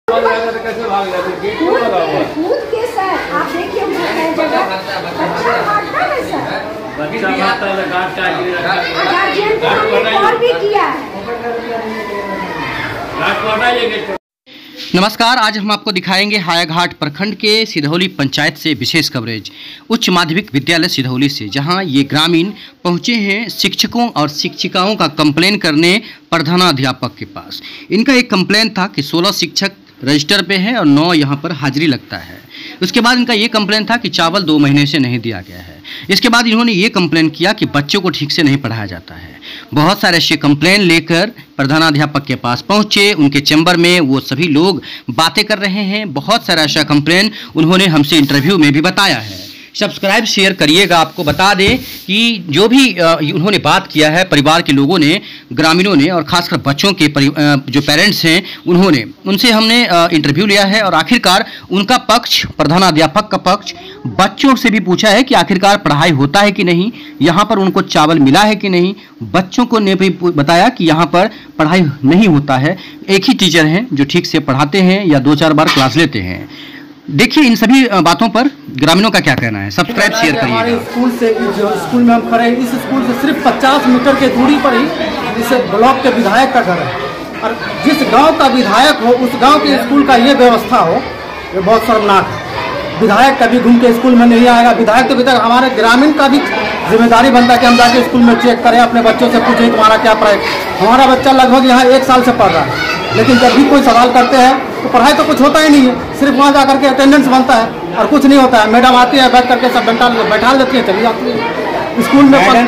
कैसे भाग जाते? गेट क्यों लगा हुआ है? कूद के सर, आप देखिए बच्चा भागता है सर। बच्चा भागता है, गार्जियन को हमने कॉल भी किया है। नमस्कार, आज हम आपको दिखाएंगे हायाघाट प्रखंड के सिधौली पंचायत से विशेष कवरेज उच्च माध्यमिक विद्यालय सिधौली से, जहां ये ग्रामीण पहुंचे हैं शिक्षकों और शिक्षिकाओं का कंप्लेन करने प्रधानाध्यापक के पास। इनका एक कंप्लेन था कि 16 शिक्षक रजिस्टर पे है और 9 यहां पर हाजिरी लगता है। उसके बाद इनका ये कंप्लेन था कि चावल 2 महीने से नहीं दिया गया है। इसके बाद इन्होंने ये कंप्लेन किया कि बच्चों को ठीक से नहीं पढ़ाया जाता है। बहुत सारे ऐसे कंप्लेन लेकर प्रधानाध्यापक के पास पहुंचे। उनके चैम्बर में वो सभी लोग बातें कर रहे हैं। बहुत सारा ऐसा कंप्लेन उन्होंने हमसे इंटरव्यू में भी बताया है। सब्सक्राइब शेयर करिएगा। आपको बता दें कि जो भी उन्होंने बात किया है, परिवार के लोगों ने, ग्रामीणों ने और खासकर बच्चों के जो पेरेंट्स हैं उन्होंने, उनसे हमने इंटरव्यू लिया है और आखिरकार उनका पक्ष, प्रधानाध्यापक का पक्ष, बच्चों से भी पूछा है कि आखिरकार पढ़ाई होता है कि नहीं, यहाँ पर उनको चावल मिला है कि नहीं। बच्चों को ने भी बताया कि यहाँ पर पढ़ाई नहीं होता है। एक ही टीचर हैं जो ठीक से पढ़ाते हैं या 2-4 बार क्लास लेते हैं। देखिए इन सभी बातों पर ग्रामीणों का क्या कहना है। सब्सक्राइब शेयर करिए। हमारे स्कूल से, जो स्कूल में हम खड़े हैं, इस स्कूल से सिर्फ 50 मीटर के दूरी पर ही इस ब्लॉक के विधायक का घर है। और जिस गांव का विधायक हो, उस गांव के स्कूल का ये व्यवस्था हो, ये बहुत शर्मनाक है। विधायक कभी घूम के स्कूल में नहीं आएगा। विधायक तो विधायक, हमारे ग्रामीण का भी जिम्मेदारी बनता है कि हम जाके स्कूल में चेक करें, अपने बच्चों से पूछें तुम्हारा क्या पढ़ाई। हमारा बच्चा लगभग यहाँ 1 साल से पढ़ रहा है, लेकिन जब भी कोई सवाल करते हैं तो पढ़ाई तो कुछ होता ही नहीं है। सिर्फ वहाँ जा करके अटेंडेंस बनता है और कुछ नहीं होता है। मैडम आती है, बैठ करके सब बैठा देती है, चली जाती है। स्कूल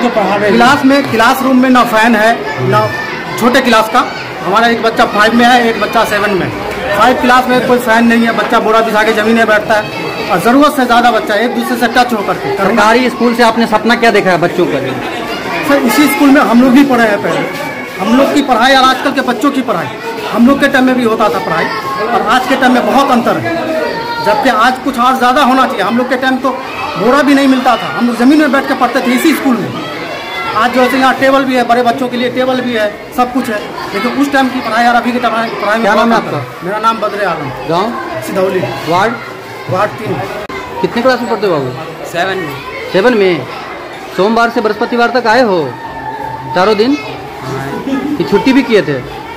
में क्लासरूम में ना फैन है, ना छोटे क्लास का। हमारा एक बच्चा 5 में है, एक बच्चा 7 में। 5 क्लास में कोई फैन नहीं है, बच्चा बोरा बिछा के जमीन में बैठता है और ज़रूरत से ज़्यादा बच्चा एक दूसरे से टच होकर के। सरकारी स्कूल से आपने सपना क्या देखा है बच्चों का? सर, इसी स्कूल में हम लोग भी पढ़े हैं। पहले हम लोग की पढ़ाई और आजकल के बच्चों की पढ़ाई, हम लोग के टाइम में भी होता था पढ़ाई और आज के टाइम में बहुत अंतर है। जबकि आज कुछ और ज़्यादा होना चाहिए। हम लोग के टाइम तो बोरा भी नहीं मिलता था, हम लोग ज़मीन में बैठ के पढ़ते थे इसी स्कूल में। आज जो है यहाँ टेबल भी है, बड़े बच्चों के लिए टेबल भी है, सब कुछ है। लेकिन उस टाइम की पढ़ाई और अभी की पढ़ाई में क्या नाम है आपका? मेरा नाम बद्रे आलम, गाँव सिधौली, वार्ड 3। कितने क्लास में पढ़ते हो बाबू? 7 में। सोमवार से बृहस्पतिवार तक आए हो? चारों दिन कि छुट्टी भी किए थे?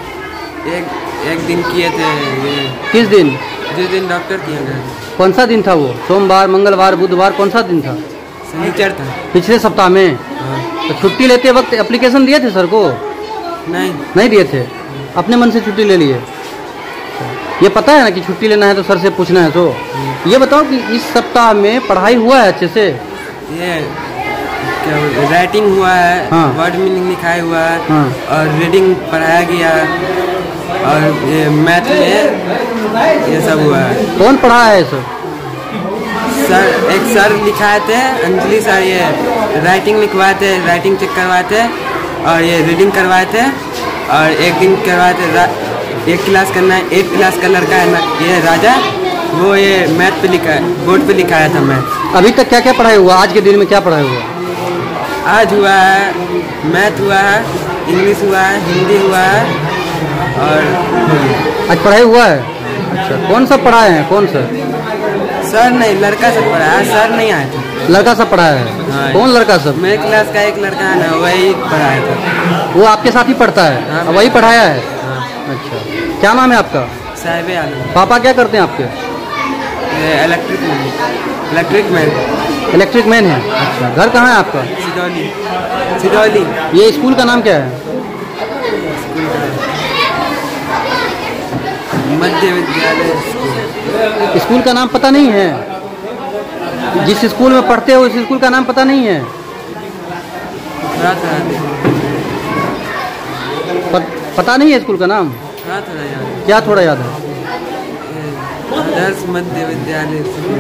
एक दिन किए थे। किस दिन? जिस दिन डॉक्टर किए थे। कौन सा दिन था वो? सोमवार, मंगलवार, बुधवार, कौन सा दिन था? शनिचर था। पिछले सप्ताह में? तो छुट्टी लेते वक्त एप्लीकेशन दिए थे सर को? नहीं दिए थे, अपने मन से छुट्टी ले लिए। ये पता है ना कि छुट्टी लेना है तो सर से पूछना है। तो ये बताओ कि इस सप्ताह में पढ़ाई हुआ है अच्छे से? ये क्या राइटिंग हुआ है, हाँ। वर्ड मीनिंग लिखाया हुआ है, हाँ। और रीडिंग पढ़ाया गया और ये मैथ में ये सब हुआ है। कौन पढ़ाया है सर? एक सर लिखाए थे, अंजलि सर, ये राइटिंग लिखवाए थे, राइटिंग चेक करवाए थे और ये रीडिंग करवाए थे। और एक दिन करवाए थे 1 क्लास करना है, 8 क्लास का लड़का है ना, ये राजा, वो ये मैथ पे लिखा है, बोर्ड पे लिखाया था मैथ। अभी तक क्या क्या पढ़ाई हुआ? आज के दिन में क्या पढ़ाई हुआ? आज हुआ है मैथ हुआ है, इंग्लिश हुआ है, हिंदी हुआ है और आज पढ़ाई हुआ है। अच्छा, कौन सा पढ़ाए हैं? कौन सा सर? नहीं, लड़का सब पढ़ाया, सर नहीं आए थे। लड़का सब पढ़ाया है? हाँ। कौन लड़का सब? मेरे क्लास का एक लड़का है ना, वही पढ़ाया था। वो आपके साथ ही पढ़ता है? हाँ। वही पढ़ाया है? हाँ। अच्छा, क्या नाम है आपका? साहिब आलम। पापा क्या करते हैं आपके? इलेक्ट्रिक मैन है। अच्छा, घर कहाँ है आपका? सिधौली। ये स्कूल का नाम क्या है? मध्य विद्यालय। स्कूल का नाम पता नहीं है? जिस स्कूल में पढ़ते हो उस स्कूल का नाम पता नहीं है? पता नहीं है स्कूल का नाम? क्या थोड़ा याद है? आदर्श मध्य विद्यालय।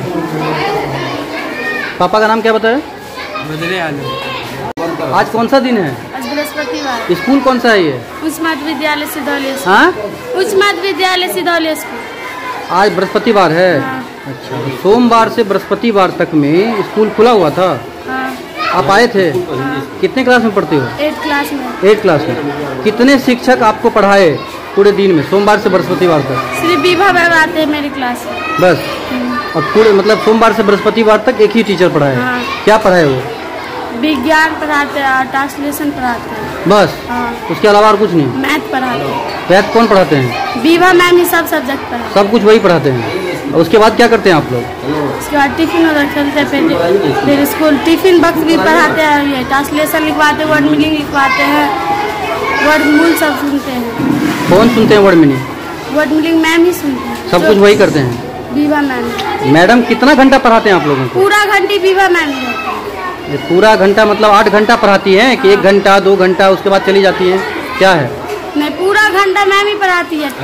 पापा का नाम क्या बताया? बद्रे आलम। आज कौन सा दिन है? आज बृहस्पतिवार। स्कूल कौन सा है ये? उच्च माध्यमिक विद्यालय सिधौली। हाँ, उच्च माध्यमिक विद्यालय सिधौली स्कूल। आज बृहस्पतिवार है। हाँ। अच्छा, तो सोमवार से बृहस्पतिवार तक में स्कूल खुला हुआ था? हाँ। आप आए थे? हाँ। कितने क्लास में पढ़ते हो? 8 क्लास में। 8 क्लास में। कितने शिक्षक आपको पढ़ाए? पूरे दिन में सोमवार से बृहस्पतिवार तक? सिर्फ विभा मैम आते हैं मेरी क्लास में। बस? और पूरे मतलब सोमवार से बृहस्पतिवार तक एक ही टीचर पढ़ाए? हाँ। क्या पढ़ाए वो? विज्ञान पढ़ाते हैं और ट्रांसलेशन पढ़ाते हैं। बस? हाँ। उसके अलावा और कुछ नहीं? मैथ पढ़ाते हैं। मैथ कौन पढ़ाते हैं? विभा मैम ही सब सब्जेक्ट पढ़ाते सब कुछ वही पढ़ाते हैं। और उसके बाद क्या करते हैं आप लोग? उसके बाद टिफिन वगैरह खेलते हैं, फिर स्कूल टिफिन बॉक्स भी पढ़ाते हैं, ये ट्रांसलेशन लिखवाते हैं, वर्ड मीनिंग लिखवाते हैं, वर्ड मूल सब सुनते हैं। कौन सुनते हैं word meaning? Word meaning ma'am ही सुनते हैं। सब कुछ वही करते हैं? विभा मैम। मैडम कितना घंटा पढ़ाते हैं आप लोगों को? पूरा घंटे विभा मैम ही रहती है। ये पूरा घंटा मतलब 8 घंटा पढ़ाती हैं कि 1 घंटा 2 घंटा उसके बाद चली जाती हैं? क्या है? नहीं, पूरा घंटा मैम ही पढ़ाती है।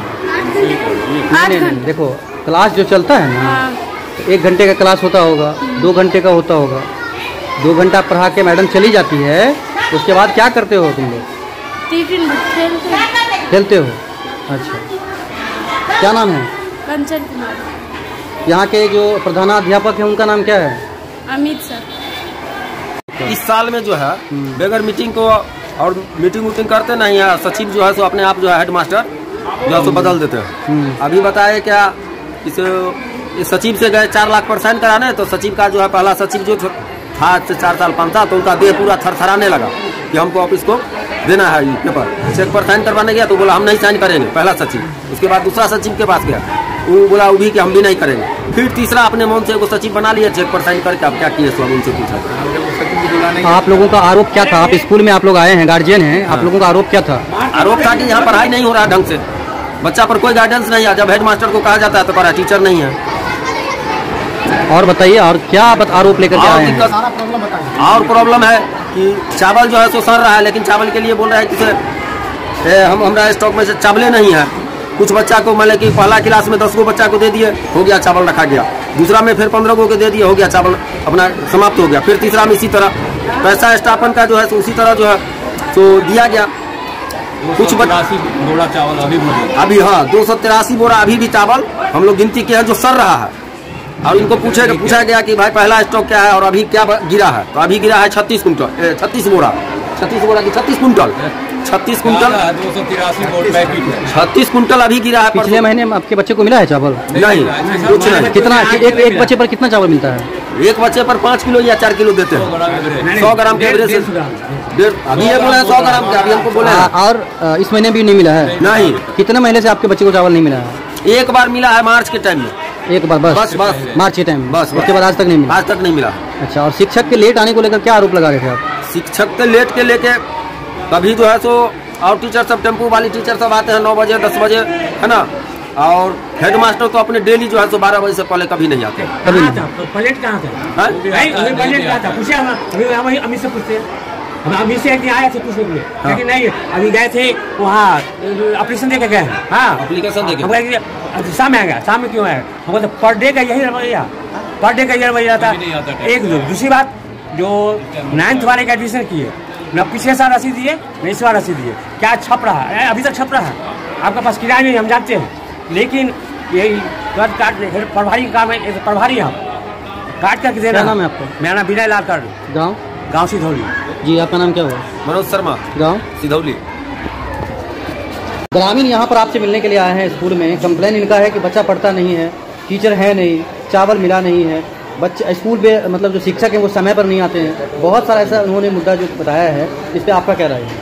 8 नहीं, घंटे। देखो क्लास जो चलता है ना, हाँ। तो 1 घंटे का क्लास होता होगा, 2 घंटे का होता होगा, 2 घंटा पढ़ा के मैडम चली जाती है, उसके बाद क्या करते हो तुम लोग? टिफिन खेलते हैं। खेलते हो? अच्छा, क्या नाम है? कंचन कुमार। यहाँ के जो प्रधानाध्यापक हैं उनका नाम क्या है? अमित सर। इस साल में जो है बगैर मीटिंग को और मीटिंग वूटिंग करते नहीं है, सचिव जो है सो अपने आप जो है हेडमास्टर जो है सो बदल देते हैं। अभी बताए क्या इस सचिव से गए 4 लाख पर साइन कराने, तो सचिव का जो है पहला सचिव जो था 4 साल 5 था, तो उनका देह पूरा थरथराने लगा कि हमको ऑफिस को देना है ये पेपर। चेक पर साइन करवाने गया तो बोला हम नहीं साइन करेंगे, पहला सचिव। उसके बाद दूसरा सचिव के पास गया, वो बोला वो भी कि हम भी नहीं करेंगे। फिर तीसरा अपने मन से एगो सचिव बना लिया चेक पर साइन करके। अब क्या किए सो उनसे पूछा। आप लोगों का आरोप क्या था? आप स्कूल में आप लोग आए हैं, गार्जियन हैं, आप लोगों का आरोप क्या था? आरोप था कि यहाँ पढ़ाई नहीं हो रहा ढंग से, बच्चा पर कोई गाइडेंस नहीं है। जब हेडमास्टर को कहा जाता है तो पढ़ा टीचर नहीं है। और बताइए, और क्या आरोप लेकर के आए हैं? और प्रॉब्लम है कि चावल जो है सो सड़ रहा है, लेकिन चावल के लिए बोल रहा है कि हमारा स्टॉक में से चावलें नहीं है। कुछ बच्चा को मतलब कि पहला क्लास में 10 गो बच्चा को दे दिए, हो गया चावल रखा गया। दूसरा में फिर 15 गो के दे दिए, हो गया चावल अपना समाप्त हो गया। फिर तीसरा में इसी तरह पैसा स्टाफन का जो है उसी तरह जो है तो दिया गया। कुछ बोरा चावल अभी हाँ 283 बोरा अभी भी चावल हम लोग गिनती किए हैं जो सड़ रहा है। और इनको पूछा गया कि भाई पहला स्टॉक क्या है और अभी क्या गिरा है, तो अभी गिरा है 36 कुंटल 36 बोरा की 36 कुंटल 36 कुंटल 36 कुंटल अभी गिरा है। पिछले महीने आपके बच्चे को मिला है चावल? नहीं, कुछ नहीं। कितना एक बच्चे पर कितना चावल मिलता है? एक बच्चे पर 5 किलो या 4 किलो देते हैं, 100 ग्राम के एवरेज से। अभी ये बोला है 100 ग्राम के, अभी हमको बोले हैं। और इस महीने भी नहीं मिला है? नहीं। कितने महीने से आपके बच्चे को चावल नहीं मिला है? एक बार मिला है मार्च के टाइम में, एक बार बस मार्च के टाइम, बस उसके बाद आज तक नहीं मिला? आज तक नहीं मिला। अच्छा, और शिक्षक के लेट आने को लेकर क्या आरोप लगा रहे थे आप? शिक्षक के लेट के लेके कभी जो है सो और टीचर सब टेम्पो वाली टीचर सब आते हैं 9 बजे 10 बजे, है ना। और हेडमास्टर तो अपने डेली जो है सो 12 बजे से पहले कभी नहीं आते। कभी नहीं। प्लेट कहाँ था? प्लेट कहाँ था? पूछे हम अमित से पूछते, हम अमित से एक दिन आए थे पूछने के लिए, लेकिन नहीं अभी गए थे वहाँ ऑपरेशन देके गए। हाँ, एप्लीकेशन देके शाम में आएगा। शाम में क्यों आएगा? हम बोलते पर डे का यही रवैया, पर डे का यही रवैया था। एक दूसरी बात, जो 9th वाले का एडमिशन किए न पिछले साल रसीद दिए न इस बार रसीद दिए। क्या छप रहा है? अभी तक छप रहा है। आपके पास किराया नहीं, हम जानते हैं, लेकिन यही काट प्रभारी काम है, प्रभारी हम काट करके देना। क्या नाम है आपका? मेरा नाम विनय लाल कर, गाँव सिधौली। जी, आपका नाम क्या हुआ? मनोज शर्मा, गाँव सिधौली। ग्रामीण यहाँ पर आपसे मिलने के लिए आए हैं स्कूल में। कंप्लेन इनका है कि बच्चा पढ़ता नहीं है, टीचर है नहीं, चावल मिला नहीं है, बच्चे स्कूल में मतलब जो शिक्षक हैं वो समय पर नहीं आते हैं। बहुत सारा ऐसा उन्होंने मुद्दा जो बताया है, इस पर आपका क्या राय है?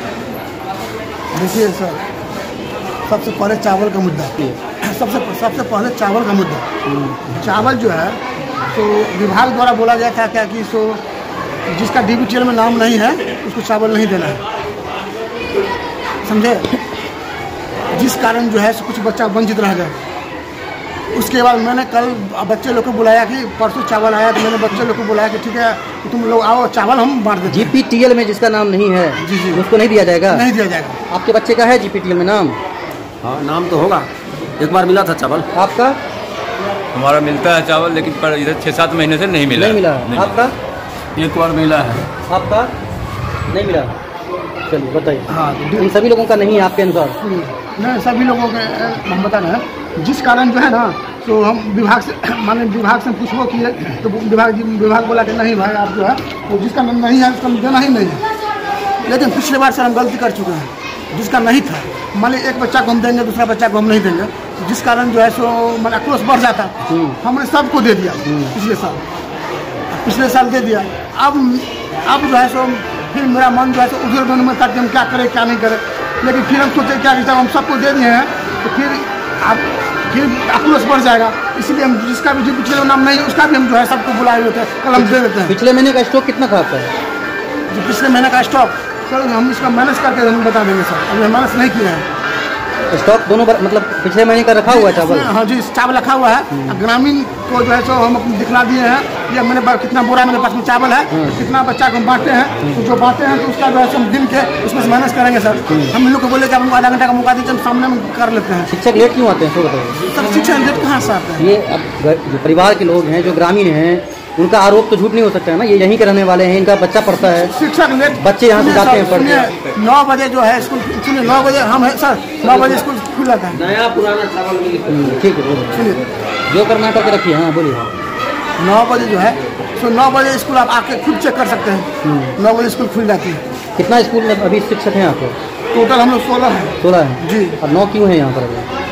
देखिए सर, सबसे पहले चावल का मुद्दा, सबसे पहले चावल का मुद्दा। चावल जो है तो विभाग द्वारा बोला गया था क्या कि सो जिसका DBTL में नाम नहीं है उसको चावल नहीं देना है, समझे। जिस कारण जो है सो कुछ बच्चा वंचित रह गया। उसके बाद मैंने कल बच्चे लोग को बुलाया कि परसों चावल आया, तो मैंने बच्चे लोग को बुलाया कि ठीक है तुम लोग आओ, चावल हम बांट देते हैं। GPTL में जिसका नाम नहीं है जी उसको नहीं दिया जाएगा? नहीं दिया जाएगा। आपके बच्चे का है GPTL में नाम? हाँ, नाम तो होगा। एक बार मिला था चावल। आपका? हमारा मिलता है चावल, लेकिन पर इधर 6-7 महीने से नहीं मिला। नहीं मिला? आपका? एक बार मिला है। आपका नहीं मिला? चलिए बताइए। हाँ, इन सभी लोगों का नहीं है आपके अनुसार? नहीं, सभी लोगों के हम बता रहे हैं। जिस कारण जो है ना तो हम विभाग से माने विभाग से पूछो किए तो विभाग बोला कि नहीं भाई आप जो है तो जिसका नाम नहीं है उसका देना ही नहीं है। लेकिन पिछले बार से हम गलती कर चुके हैं। जिसका नहीं था, मान लीजिए एक बच्चा को हम देंगे, दूसरा बच्चा को हम नहीं देंगे, जिस कारण जो है सो मतलब आक्रोश बढ़ जाता। हमने सबको दे दिया पिछले साल दे दिया। अब जो है सो फिर मेरा मन जो है सो उधर मन में था कि हम क्या करें क्या नहीं करें, लेकिन फिर हम सोचे क्या कि हम सबको दे दिए हैं तो फिर आक्रोश बढ़ जाएगा, इसलिए हम जिसका भी जो पिछले नाम नहीं है उसका भी हम जो है सबको बुलाए होते हैं, कल हम दे देते हैं। पिछले महीने का स्टॉक कितना था आपका? जो पिछले महीने का स्टॉक सर हम इसका मैनेज करके हम बता देंगे सर, अभी मैनेज नहीं किया है। स्टॉक दोनों मतलब पिछले महीने का रखा हुआ है चावल? हाँ जी, चावल रखा हुआ है। ग्रामीण को जो है सो हम अपने दिखला दिए हैं, या मैंने कितना बोरा मेरे पास में चावल है, कितना बच्चा को हम बांटते हैं, तो जो बांटते हैं तो उसका जो है हम दिन के उसमें से मैनेज करेंगे सर। हम इन लोग को बोले कि हमको आधा घंटा का मौका दीजिए, हम सामने में कर लेते हैं। शिक्षक लेट क्यों आते हैं सो बताइए? सर शिक्षक लेट कहाँ से आते हैं? ये अब जो परिवार के लोग हैं जो ग्रामीण हैं उनका आरोप तो झूठ नहीं हो सकता है ना, ये यहीं के रहने वाले हैं, इनका बच्चा पढ़ता है, शिक्षक लेट बच्चे यहाँ से जाते हैं पढ़ते। 9 बजे जो है स्कूल, सुनिए 9 बजे हम है सर, 9 बजे स्कूल खुल जाता है। नया पुराना चावल ठीक है, सुनिए जो करना करके रखिए। हाँ बोलिए। 9 बजे जो है सो 9 बजे स्कूल आप आके खुद चेक कर सकते हैं। 9 बजे स्कूल खुल जाती है। कितना स्कूल में अभी शिक्षक हैं आपको? टोटल हम लोग 16 हैं। 16 है जी। और 9 क्यों है यहाँ पर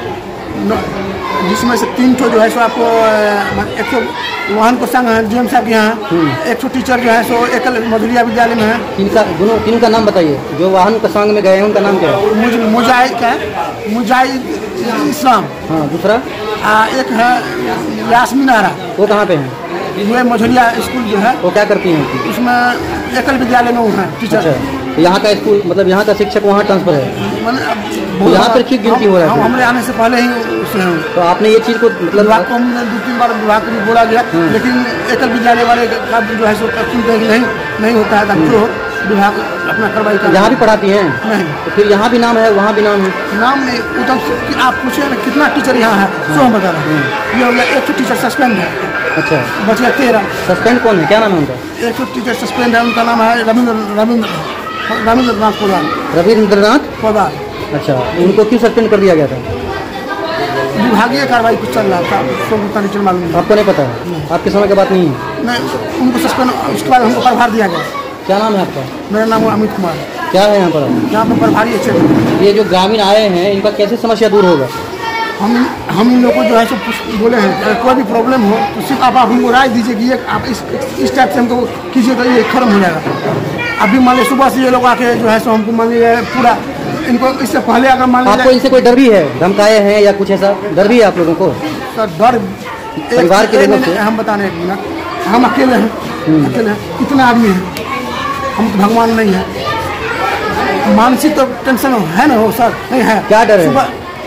अभी? जिसमें से 3 ठो जो है सो आपको 100 वाहन को संग है डीएम साहब के यहाँ, 100 टीचर जो है सो एकल मधुरिया विद्यालय में है। तीन का नाम बताइए जो वाहन के संग में गए हैं, उनका नाम क्या है? मुजाहिद क्या है? मुजाहिद इस्लाम। हाँ, दूसरा एक है यास्मीन आरा, वो कहाँ पे हैं? ये मझुलिया स्कूल जो है वो क्या करती हैं? उसमें एकल विद्यालय में वो है टीचर। अच्छा, तो यहाँ का स्कूल मतलब यहाँ का शिक्षक वहाँ ट्रांसफर है, तो यहाँ पर क्यों गिनती हो रहा है? हमारे आने से पहले ही उससे हैं। तो आपने ये चीज़ को मतलब विभाग को हमने 2-3 बार विभाग को भी बोला गया, लेकिन एकल विद्यालय वाले का जो है सो सुनते हैं नहीं होता है, तो विभाग अपना कार्रवाई कर। यहाँ भी पढ़ाती हैं? नहीं। तो फिर यहाँ भी नाम है वहाँ भी नाम है? नाम नहीं, उधर आप पूछिए ना कितना टीचर यहाँ है, सो हम बता रहे हैं। ये हो गया 100 टीचर सस्पेंड है। अच्छा, बच गया 13। सस्पेंड कौन है, क्या नाम है उनका? 100 टीचर सस्पेंड है, उनका नाम है रविंद्रनाथ पोदार। रविंद्रनाथ पोदार। अच्छा, उनको क्यों सस्पेंड कर दिया गया था? विभागीय कार्रवाई कुछ चल रहा था, तो मालूम। आपको नहीं पता है? आपके समय की बात नहीं है? नहीं, उनको सस्पेंड, उसके बाद हमको प्रभार दिया गया। क्या नाम है आपका? मेरा नाम है अमित कुमार। क्या है यहाँ पर? यहाँ पर प्रभारी क्षेत्र। ये जो ग्रामीण आए हैं इनका कैसे समस्या दूर होगा? हम इन लोगों को जो है सो बोले हैं कोई भी प्रॉब्लम हो तो सिर्फ आप हमको राय दीजिए कि ये आप इस टाइप से हमको कीजिए तो ये खत्म हो जाएगा। अभी मान लीजिए सुबह से ये लोग आके जो है सो हमको मान लीजिए पूरा इनको इससे पहले अगर मान लीजिए आपको इनसे कोई डर भी है, धमकाए हैं या कुछ ऐसा डर भी है आप लोगों को? सर डर परिवार के लोगों से हम बताने एक मिनट, हम अकेले हैं, कितना आदमी है, हम तो भगवान नहीं है। मानसिक तो टेंशन है ना हो सर? नहीं है। क्या डर है?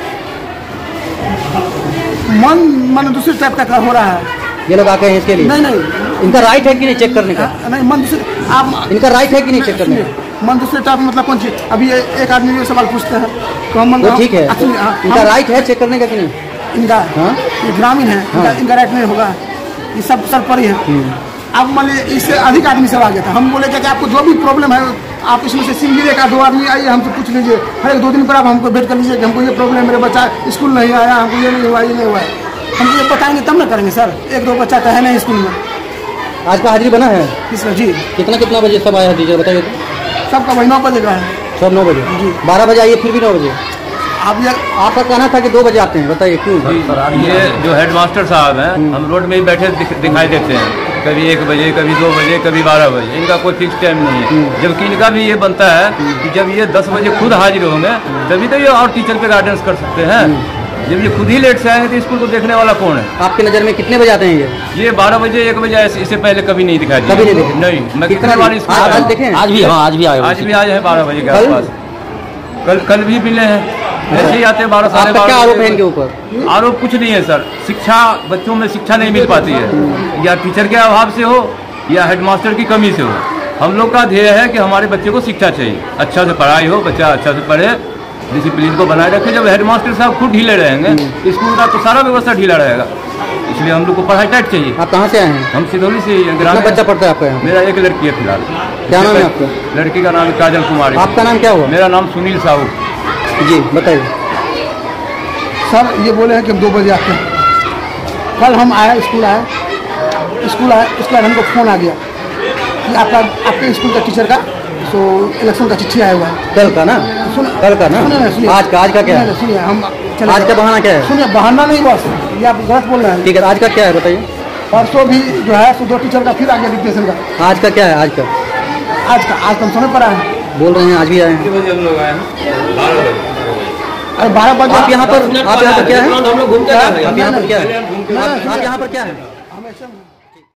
मन दूसरे टाइप का हो रहा है। ये लोग आके हैं इसके लिए? नहीं, इनका राइट है कि नहीं चेक करने का? नहीं, मन दूसरे आप इनका राइट है कि नहीं चेक करने का? मन दूसरे टाइप मतलब कौन चीज? अभी एक आदमी ये सवाल पूछते हैं तो हम ठीक है, इनका राइट है चेक करने का कि नहीं? इनका ये ग्रामीण है, इनका राइट नहीं होगा, ये सब सरपरी है। अब मान लीजिए इससे अधिक आदमी सब आ गया था, हम बोले कि आपको जो भी प्रॉब्लम है आप इसमें से सिंगल एक 2 आदमी आइए हमसे पूछ लीजिए, हर 1-2 दिन पर आप हमको भेंट कर लीजिए कि हमको ये प्रॉब्लम है, मेरे बच्चा स्कूल नहीं आया, हमको ये नहीं हुआ, ये नहीं हुआ है। हमको ये बताएंगे तब ना करेंगे सर। 1-2 बच्चा तो है नहीं स्कूल में। आज का हाजिरी बना है इसमें जी। कितना बजे सब आया टीचर बताइए तो? सबका वही 9 बजे का है। सब 9 बजे जी। 12 बजे आइए फिर भी 9 बजे? आप आपका कहना था कि 2 बजे आते हैं, बताइए क्यों? ये जो हेडमास्टर साहब हैं हम रोड में ही बैठे दिखाई देते हैं, कभी 1 बजे, कभी 2 बजे, कभी 12 बजे, इनका कोई फिक्स टाइम नहीं है। जबकि इनका भी ये बनता है कि जब ये 10 बजे खुद हाजिर होंगे तभी तो ये और टीचर पे गाइडेंस कर सकते हैं। जब ये खुद ही लेट से आएंगे तो स्कूल को देखने वाला कौन है? आपकी नज़र में कितने बजे आते हैं ये? 12 बजे 1 बजे इससे पहले कभी नहीं दिखाई दिया। कभी नहीं दिखे? नहीं, मैं कितने बार आज देखें? आज भी आए, आज भी आए हैं 12 बजे के आसपास। कल भी मिले हैं, ऐसे ही आते हैं 12 साढ़े 12। क्या आरोप है इनके ऊपर? आरोप कुछ नहीं है सर, शिक्षा बच्चों में शिक्षा नहीं मिल पाती है, या टीचर के अभाव से हो या हेडमास्टर की कमी से हो। हम लोग का ध्येय है कि हमारे बच्चे को शिक्षा चाहिए, अच्छा से पढ़ाई हो, बच्चा अच्छा से पढ़े, डिसिप्लिन को बनाए रखे। जब हेडमास्टर साहब खुद ढीले रहेंगे स्कूल का तो सारा व्यवस्था ढीला रहेगा, इसलिए हम लोग को पढ़ाई टाइट चाहिए। आप कहाँ से आए हैं? हम सिधौली से। कितना बच्चा पढ़ता है आपका यहाँ? मेरा एक लड़की है फिलहाल। क्या नाम है आपका? लड़की का नाम काजल कुमारी। आपका नाम क्या हुआ? मेरा नाम सुनील साहू जी, बताइए सर। ये बोले हैं कि हम 2 बजे आते हैं। कल हम आए, स्कूल आए, उसके बाद हमको फ़ोन आ गया कि आपके स्कूल का टीचर का सो इलेक्शन का चिट्ठी आया हुआ है। कल का ना, कल का ना, आज का क्या है? सुनिए, हम आज का बहाना क्या है? सुनिए, बहाना नहीं बस, ये आप गलत बोल रहे हैं। ठीक है, आज का क्या है बताइए? परसों भी जो है सो 2 टीचर का फिर आ गया डिप्रेशन का। आज का क्या है? आज हम समय पर आए हैं। बोल रहे हैं आज भी आए हैं। अरे 12 बजे आप यहाँ पर क्या है? हम लोग घूमते आप यहाँ पर क्या है? हम